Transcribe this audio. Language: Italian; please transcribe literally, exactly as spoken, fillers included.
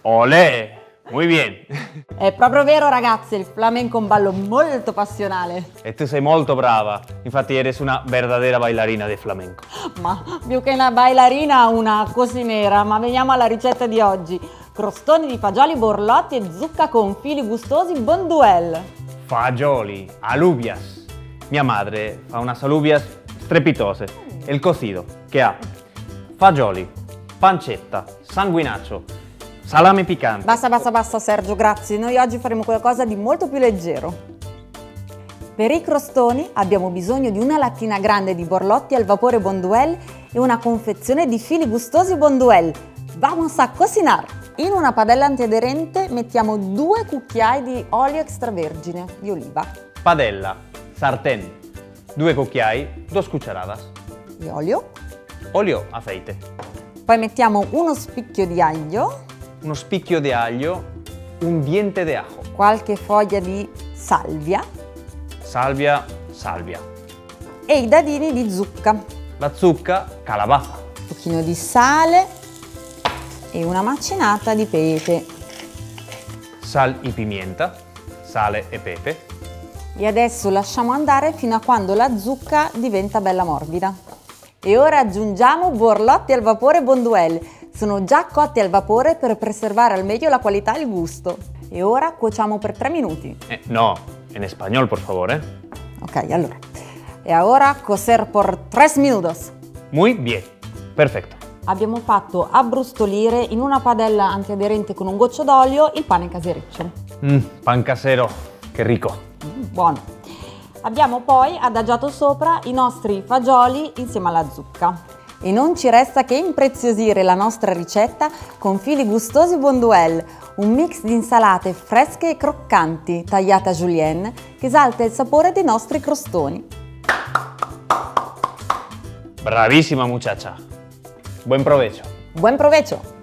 Olè! Muy bien! È proprio vero ragazzi, il flamenco è un ballo molto passionale. E tu sei molto brava, infatti eres una verdadera bailarina di flamenco. Ma più che una bailarina, una cosinera. Ma veniamo alla ricetta di oggi. Crostoni di fagioli, borlotti e zucca con fili gustosi bonduelle. Fagioli, alubias. Mia madre fa unas alubias strepitose. E il cocido, che ha fagioli, pancetta, sanguinaccio, salame piccante. Basta, basta, basta Sergio, grazie. Noi oggi faremo qualcosa di molto più leggero. Per i crostoni abbiamo bisogno di una lattina grande di borlotti al vapore bonduelle e una confezione di fili gustosi bonduelle. Vamos a cocinar! In una padella antiaderente mettiamo due cucchiai di olio extravergine di oliva. Padella, sartén, due cucchiai, dos cucharadas. Di olio. Olio, aceite. Poi mettiamo uno spicchio di aglio. Uno spicchio di aglio, un diente di ajo. Qualche foglia di salvia. Salvia, salvia. E i dadini di zucca. La zucca, calabaza. Un pochino di sale e una macinata di pepe. Sal e pimienta, sale e pepe. E adesso lasciamo andare fino a quando la zucca diventa bella morbida. E ora aggiungiamo borlotti al vapore bonduelle. Sono già cotti al vapore per preservare al meglio la qualità e il gusto. E ora cuociamo per tre minuti. Eh, no, en español, por favor, eh. Ok, allora. E ora cocer por tres minutos. Muy bien, perfetto. Abbiamo fatto abbrustolire in una padella antiaderente con un goccio d'olio il pane casereccio. Mm, pan casero, che rico. Mm, buono. Abbiamo poi adagiato sopra i nostri fagioli insieme alla zucca. E non ci resta che impreziosire la nostra ricetta con fili gustosi bonduelle, un mix di insalate fresche e croccanti tagliate a julienne che esalta il sapore dei nostri crostoni. Bravissima muchacha. Buen provecho. Buon provecho!